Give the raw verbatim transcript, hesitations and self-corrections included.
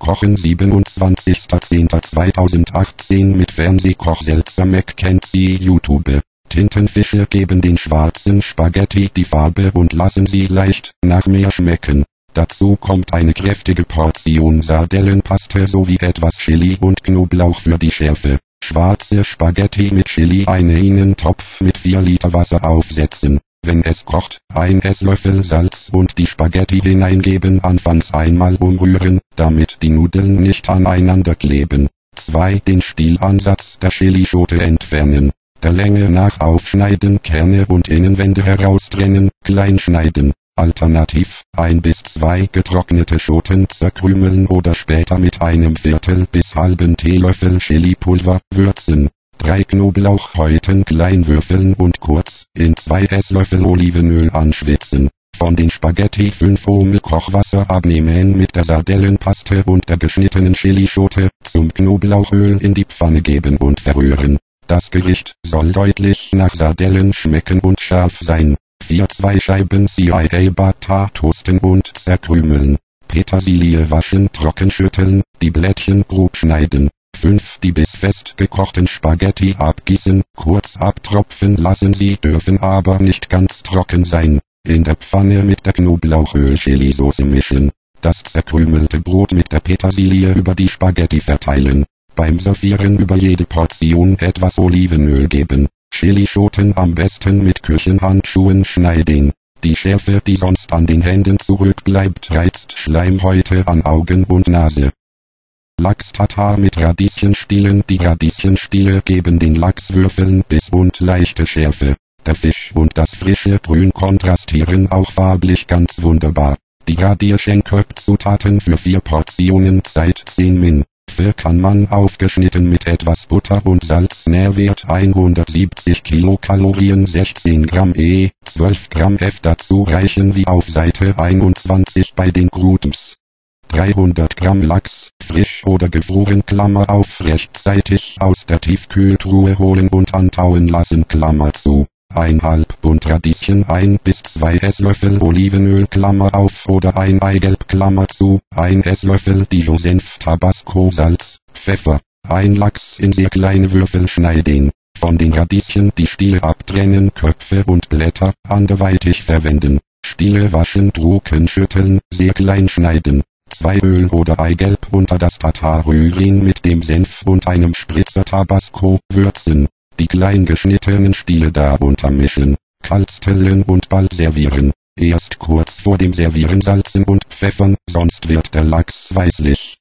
Kochen siebenundzwanzigster zehnter zweitausendachtzehn mit Fernsehkoch Seltzer Mackenzie YouTube. Tintenfische geben den schwarzen Spaghetti die Farbe und lassen sie leicht nach Meer schmecken. Dazu kommt eine kräftige Portion Sardellenpaste sowie etwas Chili und Knoblauch für die Schärfe. Schwarze Spaghetti mit Chili. Einen Innentopf mit vier Liter Wasser aufsetzen. Wenn es kocht, ein Esslöffel Salz und die Spaghetti hineingeben. Anfangs einmal umrühren, damit die Nudeln nicht aneinander kleben. zwei Den Stielansatz der Chilischote entfernen. Der Länge nach aufschneiden, Kerne und Innenwände heraustrennen, klein schneiden. Alternativ, ein bis zwei getrocknete Schoten zerkrümeln oder später mit einem Viertel bis halben Teelöffel Chilipulver würzen. drei Knoblauchhäuten klein würfeln und kurz in zwei Esslöffel Olivenöl anschwitzen. Von den Spaghetti fünf Ohm Kochwasser abnehmen mit der Sardellenpaste und der geschnittenen Chilischote, zum Knoblauchöl in die Pfanne geben und verrühren. Das Gericht soll deutlich nach Sardellen schmecken und scharf sein. vier Zwei Scheiben C I A Butter toasten und zerkrümeln. Petersilie waschen, trocken schütteln, die Blättchen grob schneiden. fünf Die bis fest gekochten Spaghetti abgießen, kurz abtropfen lassen, sie dürfen aber nicht ganz trocken sein. In der Pfanne mit der Knoblauchöl-Chilisauce mischen. Das zerkrümelte Brot mit der Petersilie über die Spaghetti verteilen. Beim Servieren über jede Portion etwas Olivenöl geben. Chilischoten am besten mit Küchenhandschuhen schneiden. Die Schärfe, die sonst an den Händen zurückbleibt, reizt Schleimhäute an Augen und Nase. Lachs-Tatar mit Radieschenstielen. Die Radieschenstiele geben den Lachswürfeln Biss und leichte Schärfe. Der Fisch und das frische Grün kontrastieren auch farblich ganz wunderbar. Die Radieschenkopf-Zutaten für vier Portionen Zeit zehn Min. Für kann man aufgeschnitten mit etwas Butter und Salz. Nährwert hundertsiebzig Kilokalorien, sechzehn Gramm E, zwölf Gramm F. Dazu reichen wie auf Seite einundzwanzig bei den Croutons. dreihundert Gramm Lachs, frisch oder gefroren, Klammer auf, rechtzeitig aus der Tiefkühltruhe holen und antauen lassen, Klammer zu. ein halb Bund Radieschen, ein bis zwei Esslöffel Olivenöl, Klammer auf, oder ein Eigelb, Klammer zu, ein Esslöffel Dijon-Senf, Tabasco, Salz, Pfeffer, ein Lachs in sehr kleine Würfel schneiden. Von den Radieschen die Stiele abtrennen, Köpfe und Blätter anderweitig verwenden. Stiele waschen, trocken schütteln, sehr klein schneiden. zwei Öl oder Eigelb unter das Tatar rühren mit dem Senf und einem Spritzer Tabasco würzen. Die klein geschnittenen Stiele darunter mischen, kalt stellen und bald servieren. Erst kurz vor dem Servieren salzen und pfeffern, sonst wird der Lachs weißlich.